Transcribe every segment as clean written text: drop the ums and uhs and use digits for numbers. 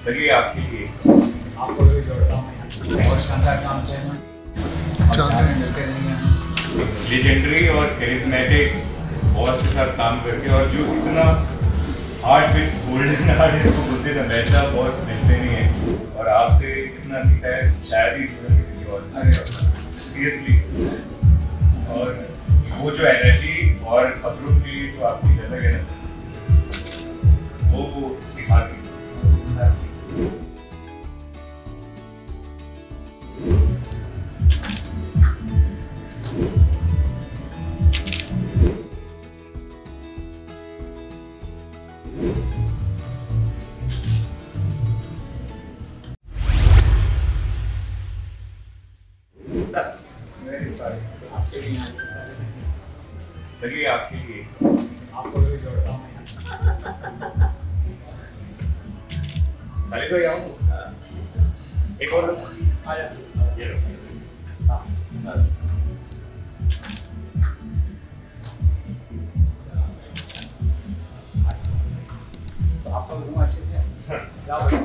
चलिए आपके लिए आपको भी जोड़ता हूँ बहुत शानदार काम किया है लेजेंडरी और करिश्मेटिक बॉस के साथ काम करके, और जो इतना हार्ट विद गोल्डन हार्ट इसको बोलते हैं, वैसा बॉस मिलते नहीं है। और आपसे जितना सीखा है शायद ही जीवन में किसी और सीरियसली। और वो जो एनर्जी और खबरों के लिए जो आपकी झलक है ना, वो सिखाती है। चलिए आपके लिए आपको भी जोड़ता हूँ साले भाई आओ, एक और आया ये लो। तो आपको भी अच्छे से क्या बोलूं?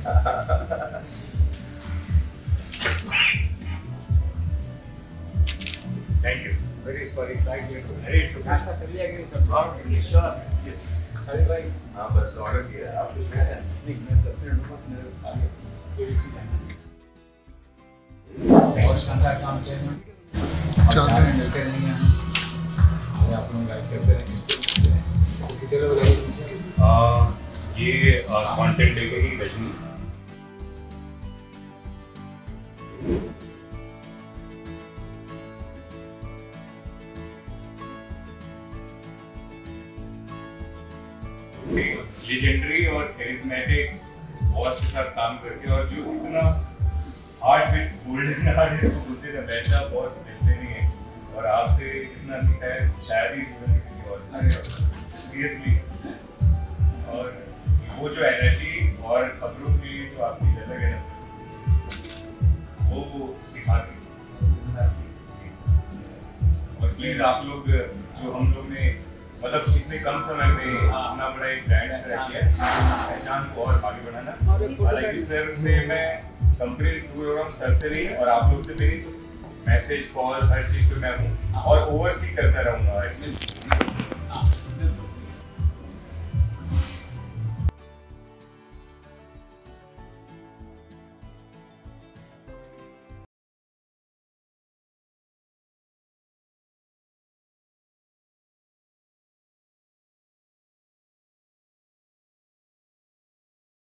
Thank you. Very sorry flight late हो अरे इट्स ओके। नाश्ता कर लिया कि नहीं सब? श्योर। अरे भाई हाँ बस ऑर्डर किया है, आप कुछ खाया है? नहीं, मैं 10 मिनट में बस मेरे खा लिया ये इसी टाइम बहुत शानदार काम किया है चांद्रा मिलते रहेंगे हम आगे आप लोग गाइड करते रहेंगे तो कितने लोग रहेंगे ये कंटेंट लेके ही रजनी। लेजेंडरी और करिश्मेटिक बॉस के साथ काम करके, और जो इतना हार्ट विद गोल्डन हार्ट इसको बोलते हैं, वैसा बॉस मिलते नहीं है। और आपसे जितना सीखा है शायद ही जीवन में किसी और सीरियसली। और वो जो एनर्जी और खबरों के लिए जो आपकी झलक है ना, वो सिखाती है। और प्लीज आप लोग, जो हम लोग ने मतलब इतने कम समय में इतना बड़ा एक ब्रांड सेट किया है, पहचान को और आगे बढ़ाना। हालांकि सर से मैं कंपनी दूर हो रहा हूँ, सर से नहीं, और आप लोग से मेरी मैसेज कॉल हर चीज़ पे मैं हूँ और ओवरसी करता रहूँगा एक्चुअली।